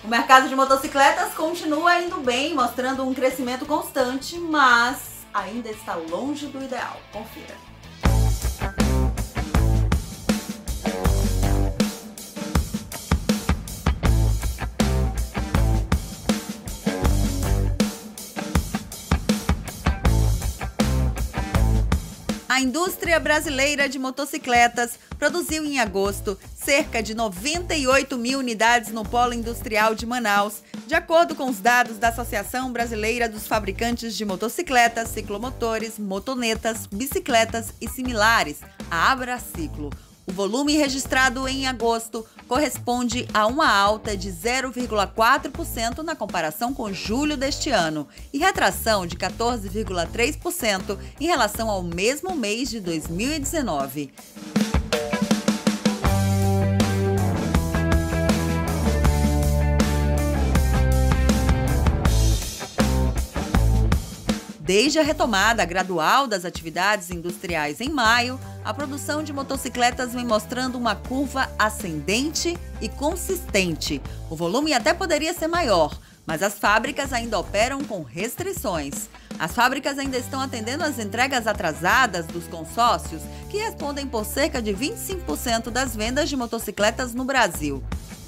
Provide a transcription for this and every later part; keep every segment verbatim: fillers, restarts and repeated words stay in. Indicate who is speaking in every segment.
Speaker 1: O mercado de motocicletas continua indo bem, mostrando um crescimento constante, mas ainda está longe do ideal. Confira. A indústria brasileira de motocicletas produziu em agosto cerca de noventa e oito mil unidades no Polo Industrial de Manaus, de acordo com os dados da Associação Brasileira dos Fabricantes de Motocicletas, Ciclomotores, Motonetas, Bicicletas e similares, a Abraciclo. O volume registrado em agosto corresponde a uma alta de zero vírgula quatro por cento na comparação com julho deste ano e retração de quatorze vírgula três por cento em relação ao mesmo mês de dois mil e dezenove. Desde a retomada gradual das atividades industriais em maio, a produção de motocicletas vem mostrando uma curva ascendente e consistente. O volume até poderia ser maior, mas as fábricas ainda operam com restrições. As fábricas ainda estão atendendo às entregas atrasadas dos consórcios, que respondem por cerca de vinte e cinco por cento das vendas de motocicletas no Brasil.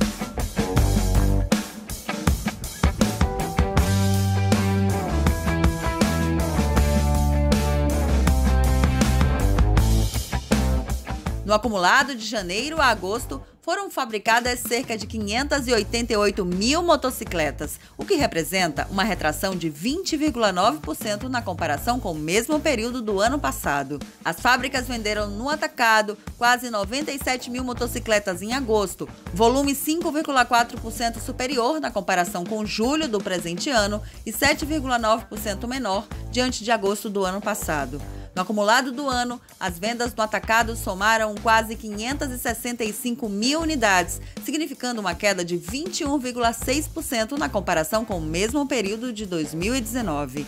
Speaker 1: No acumulado de janeiro a agosto, foram fabricadas cerca de quinhentas e oitenta e oito mil motocicletas, o que representa uma retração de vinte vírgula nove por cento na comparação com o mesmo período do ano passado. As fábricas venderam no atacado quase noventa e sete mil motocicletas em agosto, volume cinco vírgula quatro por cento superior na comparação com julho do presente ano e sete vírgula nove por cento menor diante de agosto do ano passado. No acumulado do ano, as vendas no atacado somaram quase quinhentas e sessenta e cinco mil unidades, significando uma queda de vinte e um vírgula seis por cento na comparação com o mesmo período de dois mil e dezenove.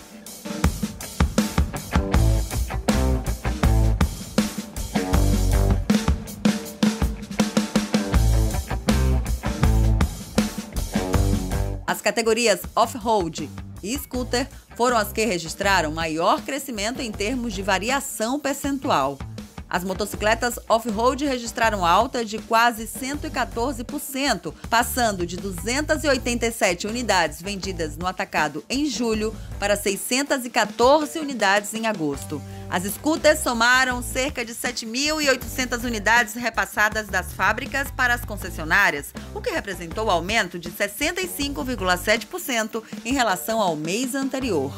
Speaker 1: As categorias off-road e scooter foram as que registraram maior crescimento em termos de variação percentual. As motocicletas off-road registraram alta de quase cento e quatorze por cento, passando de duzentas e oitenta e sete unidades vendidas no atacado em julho para seiscentas e quatorze unidades em agosto. As scooters somaram cerca de sete mil e oitocentas unidades repassadas das fábricas para as concessionárias, o que representou aumento de sessenta e cinco vírgula sete por cento em relação ao mês anterior.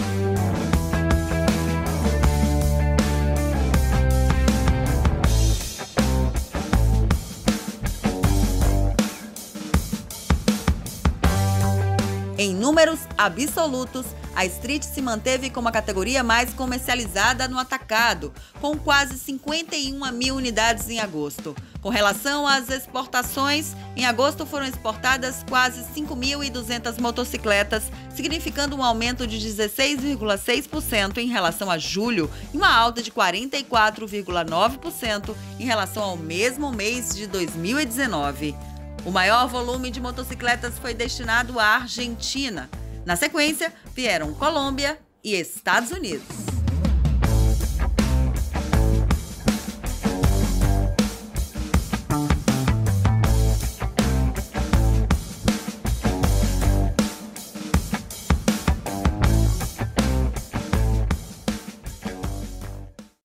Speaker 1: Em números absolutos, a Street se manteve como a categoria mais comercializada no atacado, com quase cinquenta e uma mil unidades em agosto. Com relação às exportações, em agosto foram exportadas quase cinco mil e duzentas motocicletas, significando um aumento de dezesseis vírgula seis por cento em relação a julho e uma alta de quarenta e quatro vírgula nove por cento em relação ao mesmo mês de dois mil e dezenove. O maior volume de motocicletas foi destinado à Argentina. Na sequência, vieram Colômbia e Estados Unidos.